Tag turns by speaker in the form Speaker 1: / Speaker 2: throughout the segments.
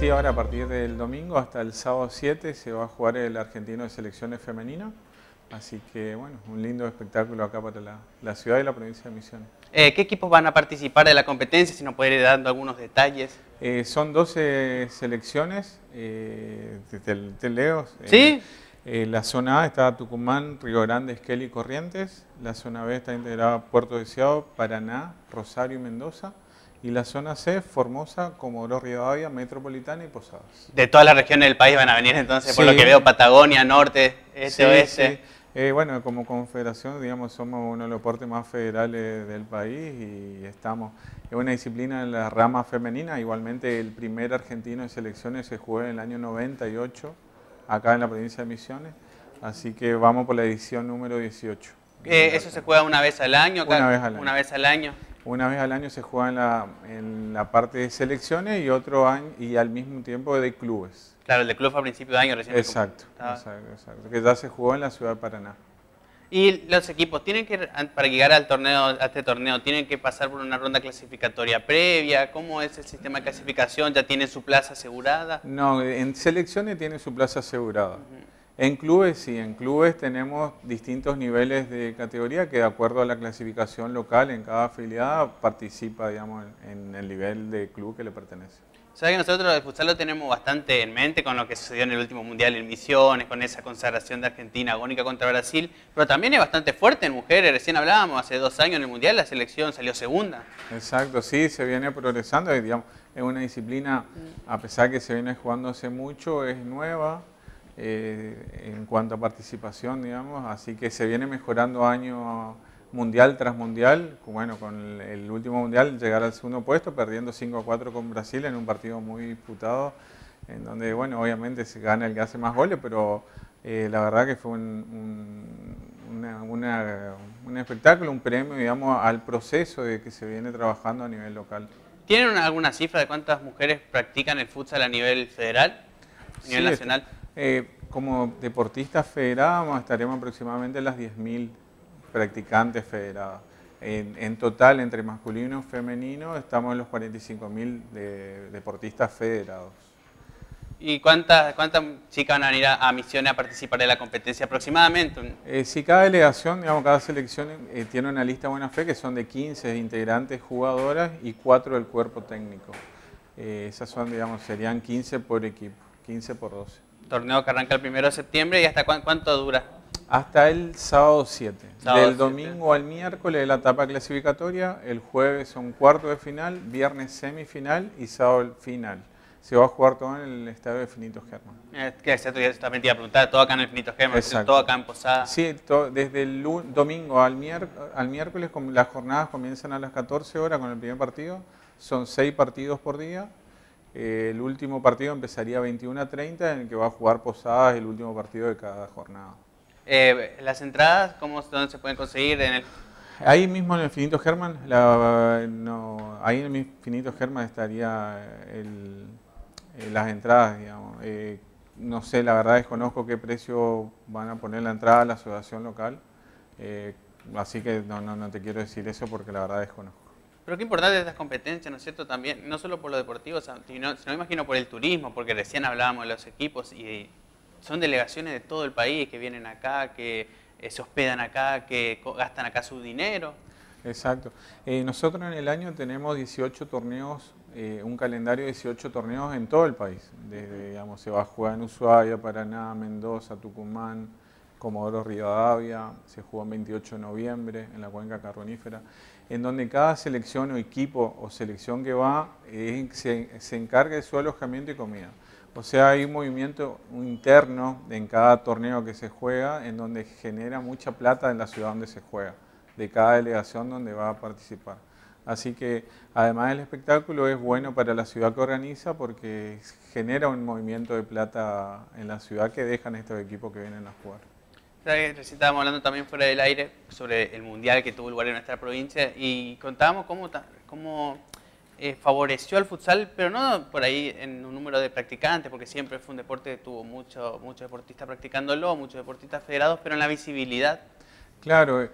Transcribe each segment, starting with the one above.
Speaker 1: Sí, ahora a partir del domingo hasta el sábado 7 se va a jugar el argentino de selecciones femenino. Así que bueno, un lindo espectáculo acá para la ciudad y la provincia de Misiones.
Speaker 2: ¿Qué equipos van a participar de la competencia? Si nos puede ir dando algunos detalles.
Speaker 1: Son 12 selecciones, te leo.
Speaker 2: ¿Sí?
Speaker 1: La zona A está Tucumán, Río Grande, Esquel y Corrientes. La zona B está integrada Puerto Deseado, Paraná, Rosario y Mendoza. Y la zona C, Formosa, Comodoro Rivadavia, Metropolitana y Posadas.
Speaker 2: De todas las regiones del país van a venir entonces,
Speaker 1: Sí.
Speaker 2: por lo que veo, Patagonia, Norte, Este,
Speaker 1: Sí,
Speaker 2: Oeste.
Speaker 1: sí. Bueno, como confederación, digamos, somos uno de los deportes más federales del país y estamos en una disciplina en la rama femenina. Igualmente, el primer argentino de selecciones se jugó en el año 98, acá en la provincia de Misiones. Así que vamos por la edición número 18.
Speaker 2: ¿Eso se juega una vez al año?
Speaker 1: Una vez al año.
Speaker 2: Una vez al año.
Speaker 1: Una vez al año se juega en la parte de selecciones y otro año y al mismo tiempo de clubes.
Speaker 2: Claro, el de club fue a principio de año recién.
Speaker 1: Exacto, exacto, que ya se jugó en la ciudad de Paraná.
Speaker 2: Y los equipos tienen que, para llegar al torneo, a este torneo, tienen que pasar por una ronda clasificatoria previa. ¿Cómo es el sistema de clasificación? ¿Ya tienen su plaza asegurada?
Speaker 1: No, en selecciones tiene su plaza asegurada. En clubes sí, en clubes tenemos distintos niveles de categoría que de acuerdo a la clasificación local en cada afiliada participa, digamos, en el nivel de club que le pertenece.
Speaker 2: Sabes que nosotros el futsal lo tenemos bastante en mente con lo que sucedió en el último mundial en Misiones, con esa consagración de Argentina agónica contra Brasil, pero también es bastante fuerte en mujeres. Recién hablábamos, hace 2 años en el mundial la selección salió segunda.
Speaker 1: Exacto, sí, se viene progresando y, digamos, es una disciplina, a pesar que se viene jugando hace mucho, es nueva en cuanto a participación, digamos, así que se viene mejorando año mundial tras mundial. Bueno, con el último mundial llegar al segundo puesto, perdiendo 5-4 con Brasil en un partido muy disputado, en donde, bueno, obviamente se gana el que hace más goles, pero la verdad que fue un espectáculo, un premio, digamos, al proceso de que se viene trabajando a nivel local.
Speaker 2: ¿Tienen alguna cifra de cuántas mujeres practican el futsal a nivel federal, a nivel nacional?
Speaker 1: Como deportistas federados estaremos aproximadamente en las 10.000 practicantes federadas. En total, entre masculino y femenino, estamos en los 45.000 deportistas federados.
Speaker 2: ¿Y cuántas chicas van a venir a Misiones a participar de la competencia aproximadamente?
Speaker 1: Si cada delegación, digamos, cada selección tiene una lista de buena fe que son de 15 integrantes jugadoras y 4 del cuerpo técnico. Esas son, digamos, serían 15 por equipo, 15 por 12.
Speaker 2: Torneo que arranca el 1 de septiembre y ¿hasta cuánto dura?
Speaker 1: Hasta el sábado 7.
Speaker 2: Sábado
Speaker 1: Del domingo al miércoles la etapa clasificatoria, el jueves son cuartos de final, viernes semifinal y sábado final. Se va a jugar todo en el estadio de Finito Germán.
Speaker 2: Exacto, yo también te iba a preguntar, todo acá en el Finito Germán, todo acá en Posada.
Speaker 1: Sí, desde el domingo al miércoles las jornadas comienzan a las 14 horas con el primer partido, son 6 partidos por día. El último partido empezaría a 21:30 en el que va a jugar Posadas el último partido de cada jornada.
Speaker 2: ¿Las entradas dónde se pueden conseguir?
Speaker 1: Ahí mismo en el Finito Germán, ahí en el Finito Germán estaría las entradas, digamos. No sé, la verdad desconozco qué precio van a poner la entrada a la asociación local, así que no te quiero decir eso porque la verdad desconozco.
Speaker 2: Pero qué importante estas competencias, ¿no es cierto? También, no solo por lo deportivo, sino me imagino por el turismo, porque recién hablábamos de los equipos y son delegaciones de todo el país que vienen acá, que se hospedan acá, que gastan acá su dinero.
Speaker 1: Exacto. Nosotros en el año tenemos 18 torneos, un calendario de 18 torneos en todo el país. Digamos, se va a jugar en Ushuaia, Paraná, Mendoza, Tucumán, Comodoro Rivadavia, se juega el 28 de noviembre en la cuenca carbonífera, en donde cada selección o equipo o selección que va se encarga de su alojamiento y comida. O sea, hay un movimiento interno en cada torneo que se juega en donde genera mucha plata en la ciudad donde se juega, de cada delegación donde va a participar. Así que además del espectáculo es bueno para la ciudad que organiza porque genera un movimiento de plata en la ciudad que dejan estos equipos que vienen a jugar.
Speaker 2: Recién estábamos hablando también fuera del aire sobre el mundial que tuvo lugar en nuestra provincia y contábamos cómo favoreció al futsal, pero no por ahí en un número de practicantes, porque siempre fue un deporte que tuvo muchos deportistas practicándolo, muchos deportistas federados, pero en la visibilidad.
Speaker 1: Claro,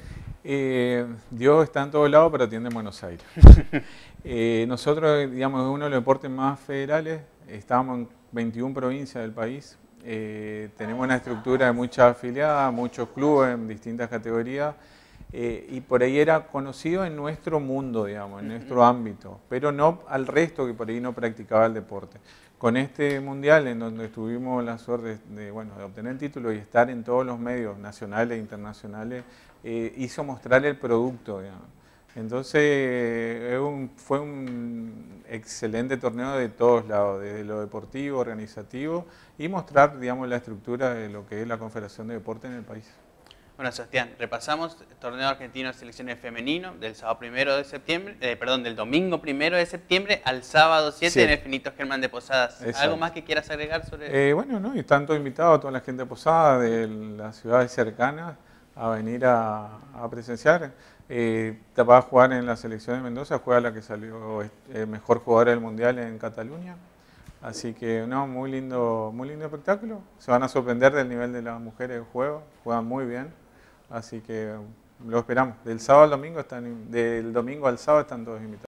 Speaker 1: Dios está en todos lados, pero atiende en Buenos Aires. Nosotros, digamos, es uno de los deportes más federales, estamos en 21 provincias del país, tenemos una estructura de muchas afiliadas, muchos clubes en distintas categorías, y por ahí era conocido en nuestro mundo, digamos, en nuestro ámbito, pero no al resto que por ahí no practicaba el deporte. Con este mundial, en donde tuvimos la suerte de, bueno, de obtener el título y estar en todos los medios nacionales e internacionales, hizo mostrar el producto, digamos. Entonces fue un excelente torneo de todos lados, desde lo deportivo, organizativo y mostrar, digamos, la estructura de lo que es la Confederación de Deporte en el país.
Speaker 2: Bueno, Sebastián, repasamos el torneo argentino de selecciones femenino del sábado 1 de septiembre, del domingo 1 de septiembre al sábado 7
Speaker 1: Sí.
Speaker 2: en el Finito Germán de Posadas.
Speaker 1: Exacto.
Speaker 2: ¿Algo más que quieras agregar sobre
Speaker 1: Bueno, ¿no? Y están todos invitados, toda la gente de Posada, de las ciudades cercanas, a venir a presenciar. Va a jugar en la selección de Mendoza, juega la que salió mejor jugadora del Mundial en Cataluña. Así que, no, muy lindo espectáculo. Se van a sorprender del nivel de las mujeres de juego, juegan muy bien. Así que lo esperamos. Del domingo al sábado están todos invitados.